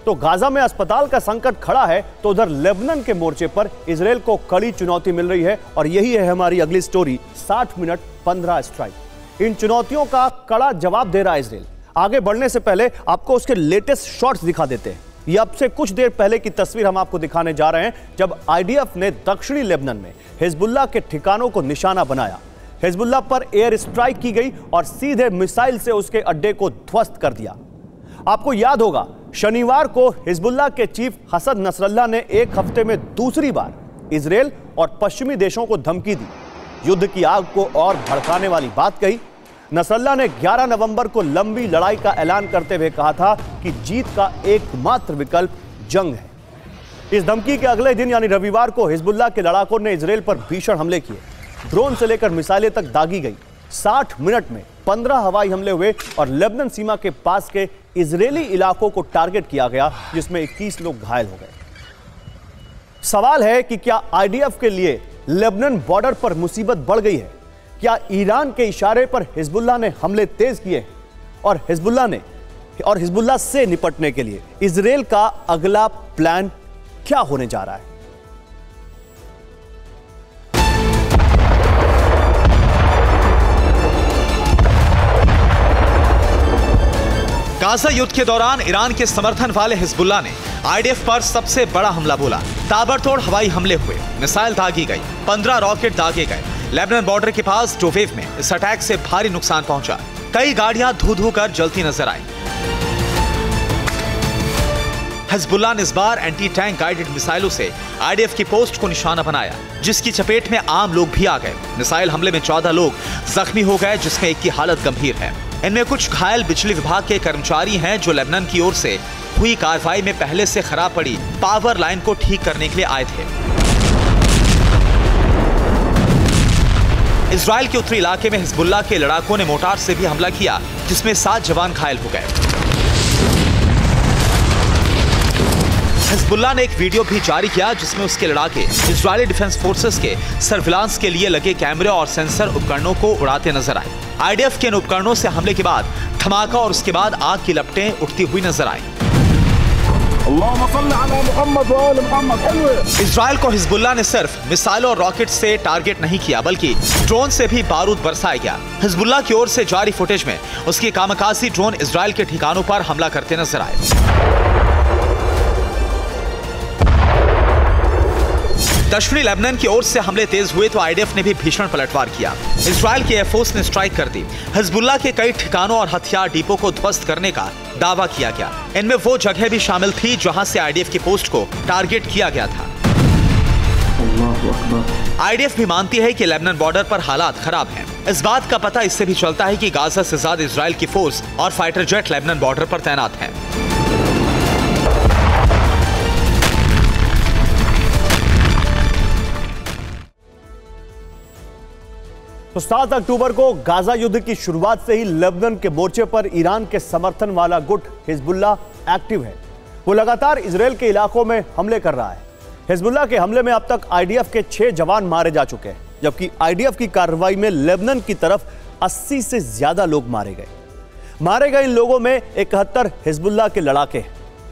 तो गाजा में अस्पताल का संकट खड़ा है, तो उधर लेबनान के मोर्चे पर इजराइल को कड़ी चुनौती मिल रही है। और यही है हमारी अगली स्टोरी, 60 मिनट 15 स्ट्राइक। इन चुनौतियों का कड़ा जवाब दे रहा है इजराइल। आगे बढ़ने से पहले आपको उसके लेटेस्ट शॉट्स दिखा देते हैं। ये अब से कुछ देर पहले की तस्वीर हम आपको दिखाने जा रहे हैं, जब आईडीएफ ने दक्षिणी लेबनान में हिजबुल्लाह के ठिकानों को निशाना बनाया। हिजबुल्लाह पर एयर स्ट्राइक की गई और सीधे मिसाइल से उसके अड्डे को ध्वस्त कर दिया। आपको याद होगा, शनिवार को हिजबुल्लाह के चीफ हसन नसरल्लाह ने एक हफ्ते में दूसरी बार इजराइल और पश्चिमी देशों को धमकी दी, युद्ध की आग को और भड़काने वाली बात कही। नसरल्लाह ने 11 नवंबर को लंबी लड़ाई का ऐलान करते हुए कहा था कि जीत का एकमात्र विकल्प जंग है। इस धमकी के अगले दिन यानी रविवार को हिजबुल्लाह के लड़ाकों ने इजराइल पर भीषण हमले किए। ड्रोन से लेकर मिसाइलें तक दागी गई। 60 मिनट में 15 हवाई हमले हुए और लेबनान सीमा के पास के इजरायली इलाकों को टारगेट किया गया, जिसमें 21 लोग घायल हो गए। सवाल है कि क्या आईडीएफ के लिए लेबनान बॉर्डर पर मुसीबत बढ़ गई है? क्या ईरान के इशारे पर हिजबुल्लाह ने हमले तेज किए और हिजबुल्लाह से निपटने के लिए इजराइल का अगला प्लान क्या होने जा रहा है? गाजा युद्ध के दौरान ईरान के समर्थन वाले हिजबुल्लाह ने आईडीएफ पर सबसे बड़ा हमला बोला। ताबड़तोड़ हवाई हमले हुए, मिसाइल दागी गई, 15 रॉकेट दागे गए। लेबनान बॉर्डर के पास डोवेव में इस अटैक से भारी नुकसान पहुंचा। कई गाड़ियां धू-धू कर जलती नजर आई। हिजबुल्लाह ने इस बार एंटी टैंक गाइडेड मिसाइलों से आईडीएफ की पोस्ट को निशाना बनाया, जिसकी चपेट में आम लोग भी आ गए। मिसाइल हमले में 14 लोग जख्मी हो गए, जिसमें एक की हालत गंभीर है। इनमें कुछ घायल बिजली विभाग के कर्मचारी हैं, जो लेबनान की ओर से हुई कार्रवाई में पहले से खराब पड़ी पावर लाइन को ठीक करने के लिए आए थे। इजराइल के उत्तरी इलाके में हिजबुल्लाह के लड़ाकों ने मोर्टार से भी हमला किया, जिसमें 7 जवान घायल हो गए। हिजबुल्लाह ने एक वीडियो भी जारी किया, जिसमें उसके लड़ाके इजरायली डिफेंस फोर्सेस के सर्विलांस के लिए लगे कैमरे और सेंसर उपकरणों को उड़ाते नजर आए। आईडीएफ के इन उपकरणों से हमले के बाद धमाका और उसके बाद आग की लपटें उठती हुई नजर आई। इजराइल को हिजबुल्लाह ने सिर्फ मिसाइलों और रॉकेट से टारगेट नहीं किया, बल्कि ड्रोन से भी बारूद बरसाया गया। हिजबुल्लाह की ओर से जारी फुटेज में उसके कामकाजी ड्रोन इजराइल के ठिकानों पर हमला करते नजर आए। दक्षिणी लेबनान की ओर से हमले तेज हुए तो आईडीएफ ने भी भीषण पलटवार किया। इजराइल की एयरफोर्स ने स्ट्राइक कर दी। हिजबुल्लाह के कई ठिकानों और हथियार डिपो को ध्वस्त करने का दावा किया गया। इनमें वो जगह भी शामिल थी जहां से आईडीएफ की पोस्ट को टारगेट किया गया था। आईडीएफ भी मानती है कि लेबनान बॉर्डर पर हालात खराब हैं। इस बात का पता इससे भी चलता है कि गाजा से ज्यादा इजराइल की फोर्स और फाइटर जेट लेबनान बॉर्डर पर तैनात हैं। तो 7 अक्टूबर को गाजा युद्ध की शुरुआत से ही लेबनान के मोर्चे पर ईरान के समर्थन वाला गुट हिजबुल्लाह एक्टिव है। वो लगातार इजराइल के इलाकों में हमले कर रहा है। हिजबुल्लाह के हमले में अब तक आईडीएफ के 6 जवान मारे जा चुके हैं, जबकि आईडीएफ की कार्रवाई में लेबनान की तरफ 80 से ज्यादा लोग मारे गए। इन लोगों में 71 हिजबुल्लाह के लड़ाके हैं।